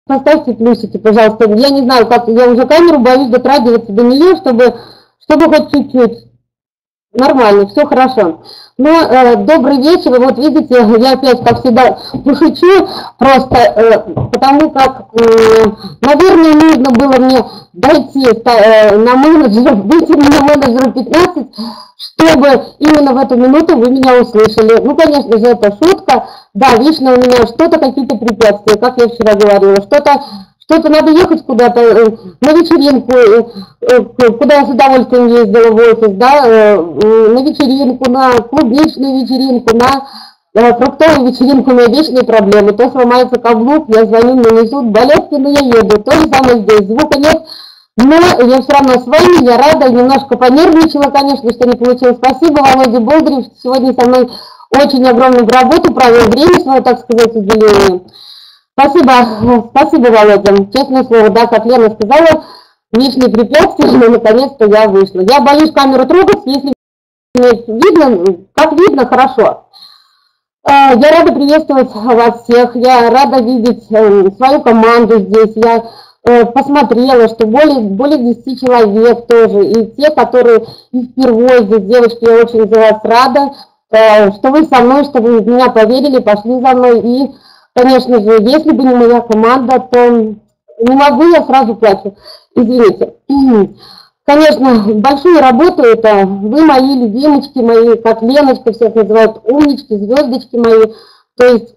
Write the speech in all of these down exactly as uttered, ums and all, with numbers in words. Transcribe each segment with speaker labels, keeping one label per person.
Speaker 1: поставьте плюсики, пожалуйста. Я не знаю, как, я уже камеру боюсь дотрагиваться до нее, чтобы, чтобы хоть чуть-чуть. Нормально, все хорошо. Но э, добрый вечер. Вот видите, я опять, как всегда, пошучу, просто э, потому как, э, наверное, нужно было мне дойти э, на менеджера, выйти на менеджера пятнадцать, чтобы именно в эту минуту вы меня услышали. Ну, конечно же, это шутка. Да, вечно у меня что-то, какие-то препятствия, как я вчера говорила, что-то... Что-то надо ехать куда-то на вечеринку, куда я с удовольствием ездила в офис, да, на вечеринку, на клубничную вечеринку, на фруктовую вечеринку, у меня вечные проблемы. То сломается каблук, я звоню, мне несут болезни, но я еду. То же самое здесь, звука нет, но я все равно с вами, я рада, немножко понервничала, конечно, что не получилось. Спасибо, Володя Болдырев, сегодня со мной очень огромную работу провел, время свое, так сказать, уделение. Спасибо, спасибо, Володя. Честное слово, да, как Лена сказала, лишние препятствия, но наконец-то я вышла. Я боюсь камеру трогать, если видно, как видно, хорошо. Я рада приветствовать вас всех, я рада видеть свою команду здесь. Я посмотрела, что более, более десяти человек тоже, и те, которые и впервые здесь, девочки, я очень за вас рада, что вы со мной, что вы в меня поверили, пошли за мной. И конечно же, если бы не моя команда, то не могу, я сразу плачу. Извините. Конечно, большую работу это вы мои любимочки, мои, как Леночка всех называют, умнички, звездочки мои. То есть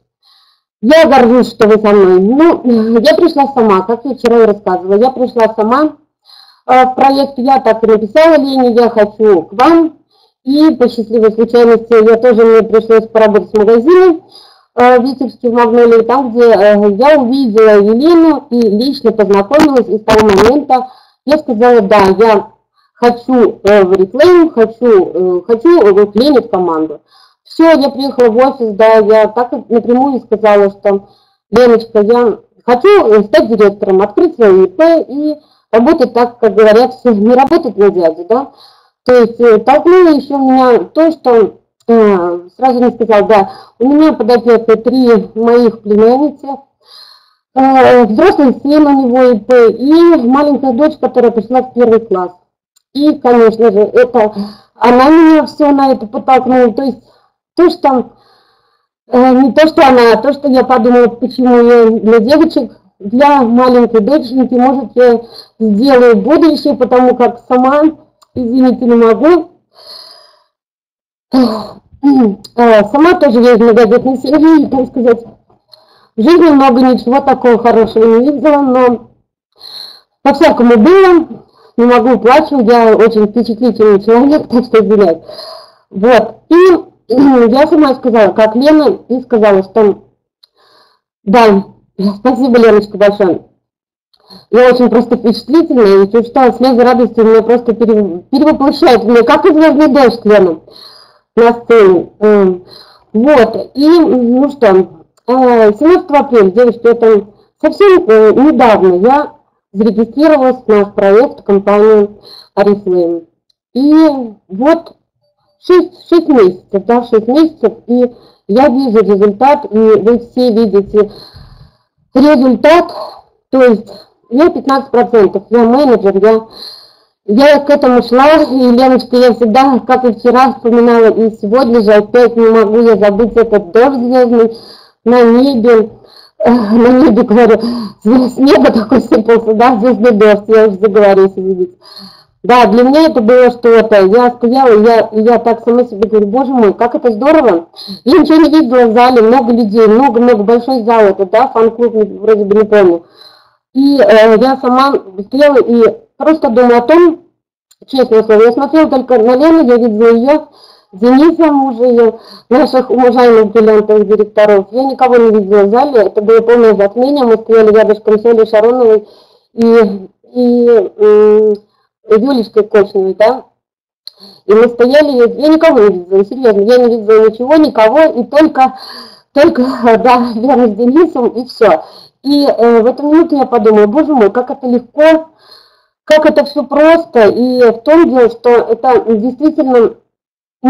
Speaker 1: я горжусь, что вы со мной. Ну, я пришла сама, как я вчера и рассказывала. Я пришла сама в проект, я так и написала Лене, я хочу к вам. И по счастливой случайности я тоже, мне пришлось поработать в магазине в Витебске, в Магнолии, там, где я увидела Елену и лично познакомилась, и с того момента я сказала, да, я хочу в реклейм, хочу, хочу к Лене в команду. Все, я приехала в офис, да, я так напрямую сказала, что, Леночка, я хочу стать директором, открыть свою ИП и работать так, как говорят, все, не работать на дядю, да. То есть толкнуло еще меня то, что сразу не сказал, да, у меня под опекой три моих племянницы, взрослый сын у него ИП и маленькая дочь, которая пришла в первый класс. И, конечно же, это она меня все на это подтолкнула. То есть то, что не то, что она, а то, что я подумала, почему я для девочек, для маленькой доченьки, может, я сделаю будущее, потому как сама, извините, не могу. Сама тоже я из многодетной семьи, так сказать, в жизни много ничего такого хорошего не видела, но по-всякому было, не могу, плачу, я очень впечатлительный человек, так что извиняюсь. Вот, и я сама сказала, как Лена, и сказала, что да, спасибо, Леночка, большое. Я очень просто впечатлительная, и чуть что слезы радости у меня просто перевоплощают меня, как и звездный дождь, Лена. На сцене. Вот, и, ну что, семнадцатого апреля, девочки, это совсем недавно я зарегистрировалась в наш проект, компанию Oriflame. И вот шесть месяцев, да, шесть месяцев, и я вижу результат, и вы все видите результат, то есть я пятнадцать процентов, я менеджер, я... Я к этому шла, и, Леночка, я всегда, как и вчера вспоминала, и сегодня же опять не могу я забыть этот дождь звездный на небе, э, на небе, говорю, с неба такой сыпался, да, звездный дождь, я уже заговорилась, видите. Да, для меня это было что-то, я стояла, и я, я так сама себе говорю, боже мой, как это здорово, я ничего не видела в зале, много людей, много-много, большой зал, это, да, фан-клуб, вроде бы не помню. И э, я сама стояла и просто думаю о том, честное слово, я смотрела только на Лену, я видела ее, Дениса, мужа ее, наших уважаемых бриллиантовых директоров. Я никого не видела в зале, это было полное затмение, мы стояли рядышком с Олей Шароновой и, и э, Юлечкой Кочневой, да, и мы стояли, я никого не видела, серьезно, я не видела ничего, никого, и только, только, да, Лена с Денисом, и все. И э, в эту минуту я подумала, боже мой, как это легко, как это все просто, и в том дело, что это действительно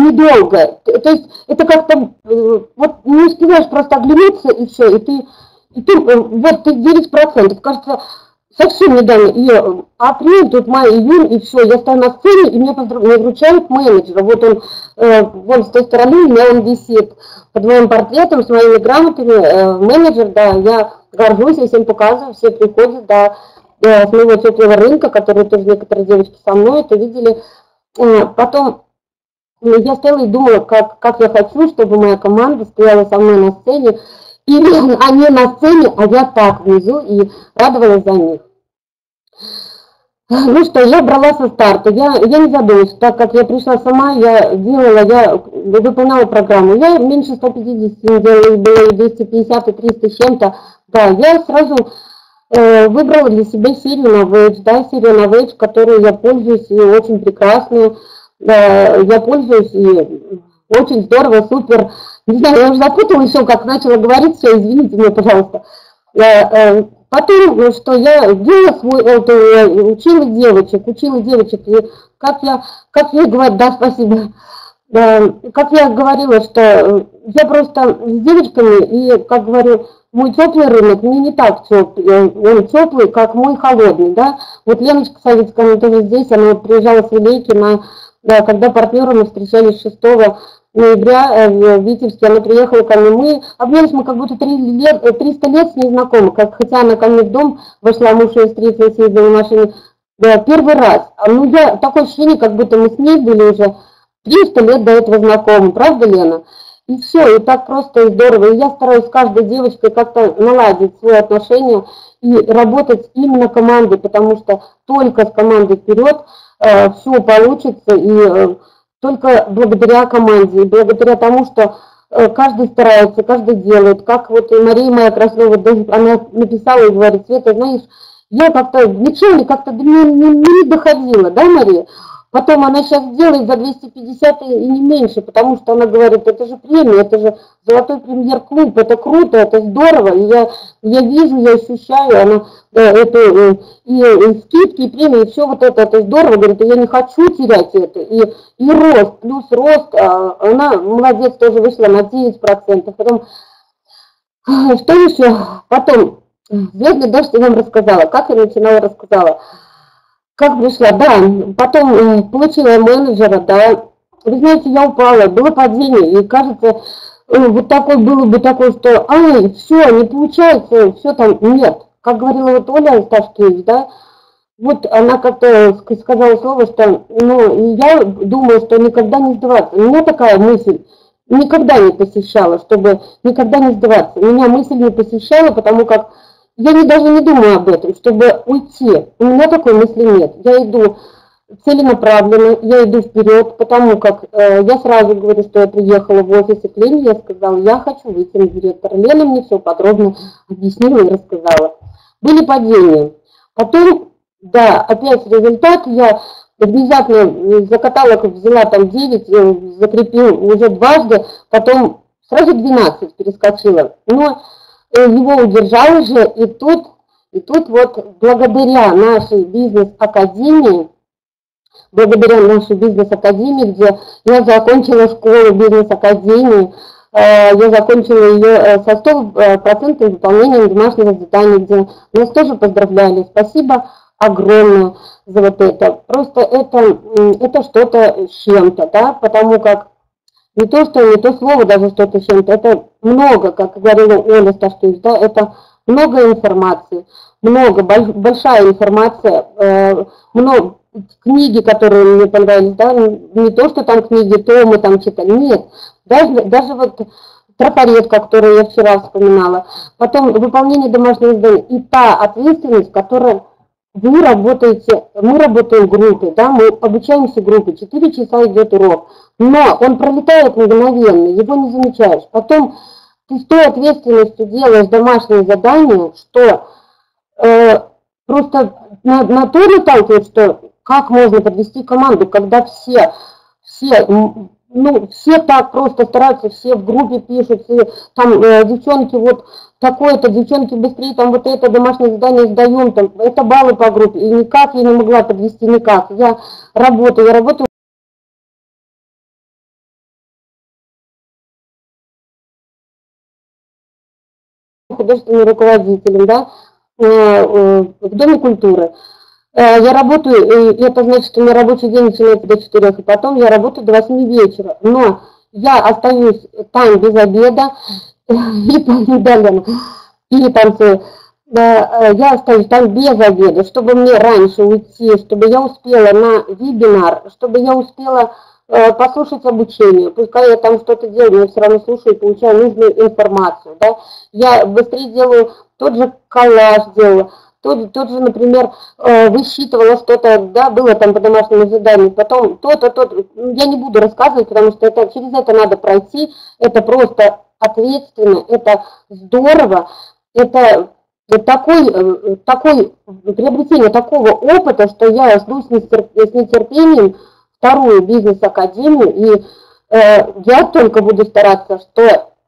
Speaker 1: недолго. То есть это как-то, э, вот не успеваешь просто оглянуться, и все, и ты, И ты, э, вот ты девять процентов, кажется, совсем недавно, и э, апрель, тут май, июнь, и все, я стою на сцене, и мне, поздрав... мне вручают менеджера, вот он, э, вон с той стороны у меня он висит под моим портретом, с моими грамотами, э, менеджер, да, я горжусь, я всем показываю, все приходят, да, э, с моего теплого рынка, которые тоже некоторые девочки со мной это видели, э, потом я стояла и думала, как, как я хочу, чтобы моя команда стояла со мной на сцене, или они на сцене, а я так внизу, и радовалась за них. Ну что, я брала со старта, я, я не задумалась, так как я пришла сама, я делала, я выполняла программу, я меньше ста пятидесяти не делала, было и двести пятьдесят, и триста с чем-то, да, я сразу э, выбрала для себя серию на Wage, да, серию на Wage, которую я пользуюсь, и очень прекрасную, да, я пользуюсь, и очень здорово, супер, не знаю, я уже запутала еще, как начала говорить, все, извините меня, пожалуйста. Потом, что я делала свой, это, учила девочек, учила девочек, и как я, как я говорю, да, спасибо, как я говорила, что я просто с девочками, и, как говорю, мой теплый рынок мне не так теплый, он теплый, как мой холодный, да. Вот Леночка Савицкая, она тоже здесь, она приезжала с Вилейки, на, да, когда партнеры мы встречались шестого ноября в Витебске, она приехала ко мне, мы обнялись, мы как будто триста лет с ней знакомы, как, хотя она ко мне в дом вошла, муж ее встретил, съездил в машине, да, первый раз, ну я, такое ощущение, как будто мы с ней были уже триста лет до этого знакомы, правда, Лена? И все, и так просто и здорово, и я стараюсь с каждой девочкой как-то наладить свои отношения и работать именно командой, потому что только с командой вперед э, все получится, и э, только благодаря команде, и благодаря тому, что э, каждый старается, каждый делает. Как вот и Мария моя Краснова, она написала и говорит, Света, знаешь, я как-то ничего, как-то до меня не, не доходила, да, Мария? Потом она сейчас делает за двести пятьдесят и, и не меньше, потому что она говорит, это же премия, это же золотой премьер-клуб, это круто, это здорово, и я, я вижу, я ощущаю, она, это, и, и скидки, и премии, и все вот это, это здорово, говорит, и я не хочу терять это, и, и рост, плюс рост, она, молодец, тоже вышла на девять процентов, потом, что еще, потом, звездный дождь я вам рассказала, как я начинала, рассказала. Как пришла, да, потом э, получила менеджера, да, вы знаете, я упала, было падение, и кажется, э, вот такой было бы такое, что, ай, все, не получается, все там, нет. Как говорила вот Оля Сташкевич, да, вот она как-то сказала слово, что, ну, я думаю, что никогда не сдаваться. У меня такая мысль никогда не посещала, чтобы никогда не сдаваться. Меня мысль не посещала, потому как я не, даже не думаю об этом, чтобы уйти. У меня такой мысли нет. Я иду целенаправленно, я иду вперед, потому как э, я сразу говорю, что я приехала в офис к Лене, я сказала, я хочу выйти на директора. Лена мне все подробно объяснила и рассказала. Были падения. Потом, да, опять результат, я внезапно за каталог взяла там девять, закрепил уже дважды, потом сразу двенадцать перескочила. Но его удержал уже, и тут, и тут вот благодаря нашей бизнес-академии, благодаря нашей бизнес-академии, где я закончила школу бизнес-академии, я закончила ее со стопроцентным выполнением домашнего задания, где нас тоже поздравляли. Спасибо огромное за вот это. Просто это, это что-то с чем-то, да, потому как не то, что не то слово, даже что-то с чем-то, это много, как говорила Оля Сташкевич, да, это много информации, много, большая информация, э, много книги, которые мне понравились, да, не то, что там книги, то мы там читали, нет, даже, даже вот трафарет, который я вчера вспоминала, потом выполнение домашнего задания и та ответственность, которая вы работаете, мы работаем в группе, да, мы обучаемся в группе, четыре часа идет урок, но он пролетает мгновенно, его не замечаешь. Потом ты с той ответственностью делаешь домашнее задание, что э, просто на, на то наталкивает, что как можно подвести команду, когда все, все, ну, все так просто стараются, все в группе пишут, все, там э, девчонки вот такое-то, девчонки быстрее, там вот это домашнее задание сдаем, там, это баллы по группе, и никак я не могла подвести, никак. Я работаю, я работаю художественным руководителем, да, в Доме культуры. Я работаю, и это значит, что у меня рабочий день начинается до четырёх, и потом я работаю до восьми вечера. Но я остаюсь там без обеда и пою, и танцую. Я остаюсь там без обеда, чтобы мне раньше уйти, чтобы я успела на вебинар, чтобы я успела послушать обучение. Пускай я там что-то делаю, но я все равно слушаю и получаю нужную информацию. Да? Я быстрее делаю тот же коллаж, делаю, тот, тот же, например, высчитывала что-то, да, было там по домашнему заданию, потом то-то, то-то. Я не буду рассказывать, потому что это, через это надо пройти, это просто ответственно, это здорово, это такой, такой, приобретение такого опыта, что я жду с нетерпением вторую бизнес-академию, и э, я только буду стараться, что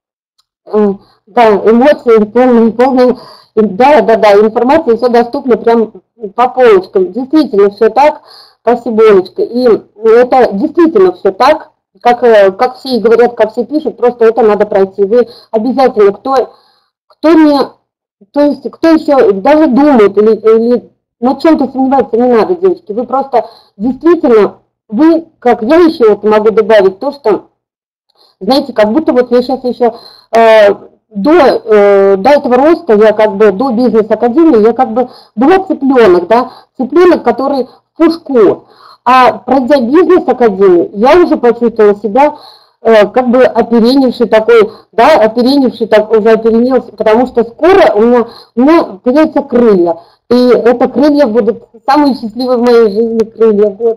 Speaker 1: э, да, эмоции, полные, полные, да, да, да, информация, все доступно прям по полочкам. Действительно все так, спасибо, Олечка. И это действительно все так, как, как все говорят, как все пишут, просто это надо пройти. Вы обязательно, кто, кто не, то есть, кто еще даже думает или, или над чем-то сомневаться, не надо, девочки. Вы просто действительно, вы, как я еще вот могу добавить, то, что, знаете, как будто вот я сейчас еще э, до, э, до этого роста, я как бы до бизнес-академии, я как бы была цыпленок, да, цыпленок, который в пушку. А пройдя бизнес-академию, я уже почувствовала себя э, как бы оперенивший такой, да, оперенивший, так, уже оперенился, потому что скоро у меня, у меня появятся крылья. И это крылья будут самые счастливые в моей жизни крылья. Вот.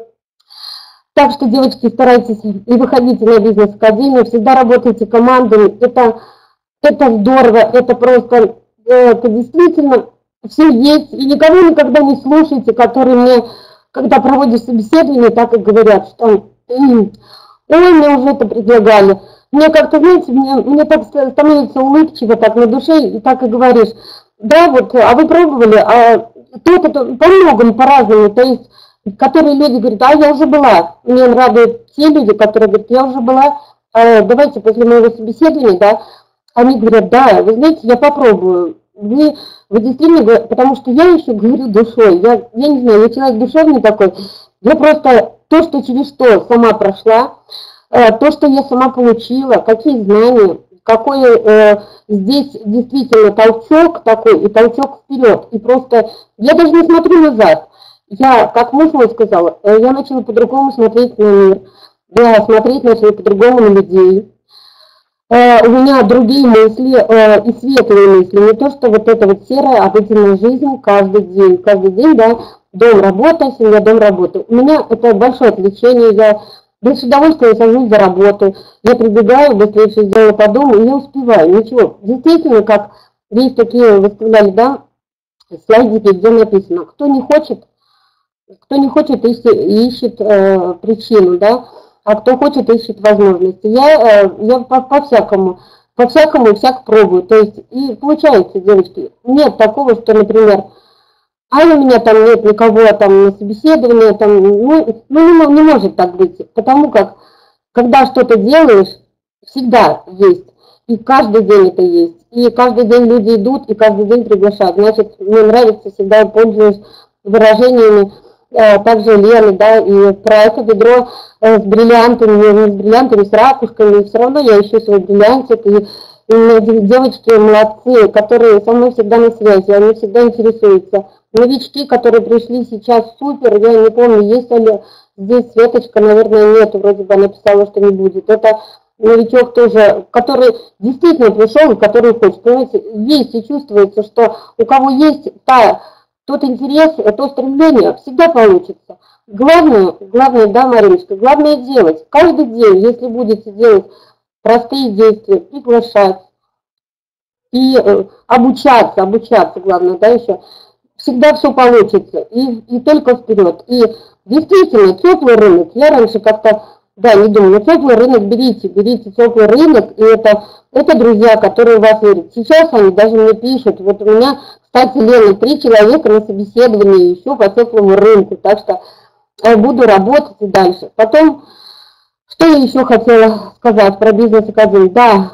Speaker 1: Так что, девочки, старайтесь и выходите на бизнес-академию, всегда работайте командами. Это, это здорово, это просто, это действительно все есть. И никого никогда не слушайте, которые мне, когда проводишь собеседование, так и говорят, что ой, мне уже это предлагали. Мне как-то, знаете, мне, мне так становится улыбчиво, так на душе, и так и говоришь, да, вот, а вы пробовали, а то-то, то, по-многому, по-разному, то есть, которые люди говорят, а я уже была, мне радуют те люди, которые говорят, я уже была, а, давайте после моего собеседования, да, они говорят, да, вы знаете, я попробую, вы, вы действительно, потому что я еще говорю душой, я, я не знаю, я человек душевный такой, я просто то, что через что сама прошла, то, что я сама получила, какие знания, какой э, здесь действительно толчок такой и толчок вперед. И просто я даже не смотрю назад. Я, как муж мой сказал, э, я начала по-другому смотреть на мир. Я смотреть начала по-другому на людей. Э, у меня другие мысли э, и светлые мысли. Не то, что вот эта вот серая обыденная жизнь каждый день. Каждый день, да, дом, работа, семья, дом, работа. У меня это большое отвлечение. Я Я с удовольствием сажусь за работу, я прибегаю, быстрее все сделала по дому, и я успеваю, ничего. Действительно, как есть такие, выставляли, да, слайдики, где написано, кто не хочет, кто не хочет, ищет, ищет э, причину, да, а кто хочет, ищет возможности. Я, э, я по-всякому, по-всякому всяк пробую, то есть, и получается, девочки, нет такого, что, например, а у меня там нет никого там на собеседовании, там, ну, ну, не может так быть, потому как, когда что-то делаешь, всегда есть, и каждый день это есть, и каждый день люди идут, и каждый день приглашают, значит, мне нравится, всегда пользуюсь выражениями, э, также Лены, да, и про это ведро э, с бриллиантами, не с бриллиантами, с ракушками, все равно я ищу свой бриллиантик, и, и девочки молодцы, которые со мной всегда на связи, они всегда интересуются. Новички, которые пришли сейчас, супер, я не помню, есть ли здесь Светочка, наверное, нет, вроде бы она писала, что не будет. Это новичок тоже, который действительно пришел и который хочет. Понимаете, есть и чувствуется, что у кого есть та, тот интерес, то стремление, всегда получится. Главное, главное, да, Мариночка, главное делать. Каждый день, если будете делать простые действия, приглашать и э, обучаться, обучаться, главное, да, еще, всегда все получится, и, и только вперед. И действительно, теплый рынок, я раньше как-то, да, не думала, но теплый рынок берите, берите теплый рынок, и это, это друзья, которые в вас верят. Сейчас они даже мне пишут, вот у меня, кстати, Лена, три человека на собеседовании еще по теплому рынку, так что буду работать и дальше. Потом, что я еще хотела сказать про бизнес-академию? Да,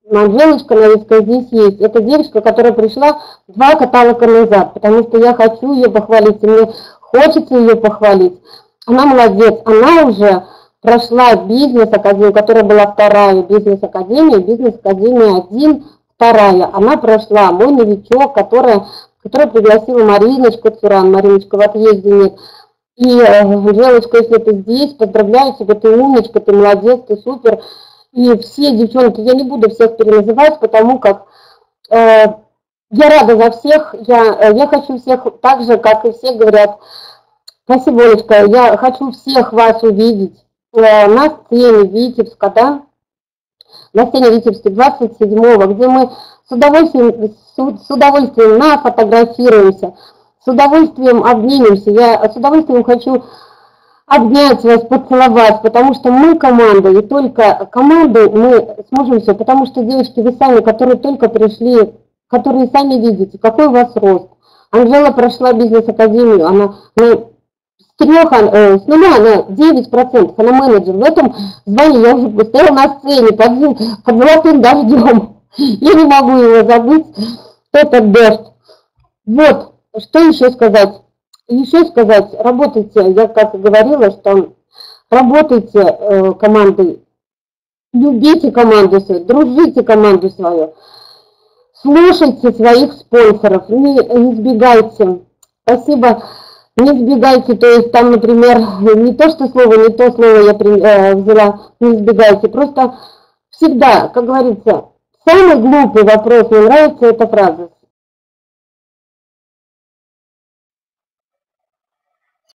Speaker 1: Анжелочка Новицкая здесь есть. Это девочка, которая пришла два каталога назад, потому что я хочу ее похвалить, и мне хочется ее похвалить. Она молодец, она уже прошла бизнес-академию, которая была вторая бизнес-академия, бизнес-академия один, вторая. Она прошла, мой новичок, которая, которая пригласила Мариночку Цуран, Мариночка в отъезде нет. И, Анжелочка, если ты здесь, поздравляю тебя, ты умничка, ты молодец, ты супер. И все девчонки, я не буду всех переназывать, потому как э, я рада за всех, я, я хочу всех так же, как и все говорят. Спасибо, Олечка, я хочу всех вас увидеть э, на сцене Витебска, да, на сцене Витебска двадцать седьмого, где мы с удовольствием, с, с удовольствием нафотографируемся, с удовольствием обнимемся. Я с удовольствием хочу обнять вас, поцеловать, потому что мы команда, и только командой мы сможем все, потому что, девочки, вы сами, которые только пришли, которые сами видите, какой у вас рост. Анжела прошла бизнес-академию, она, она с трех, э, с нуля она девять процентов, она менеджер. В этом звании я уже стояла на сцене под, под золотым дождем. Я не могу его забыть, этот дождь. Вот, что еще сказать? Еще сказать, работайте, я как и говорила, что работайте э, командой, любите команду свою, дружите команду свою, слушайте своих спонсоров, не, не сбегайте. Спасибо, не сбегайте, то есть там, например, не то, что слово, не то слово я при, э, взяла, не сбегайте, просто всегда, как говорится, самый глупый вопрос, мне нравится эта фраза,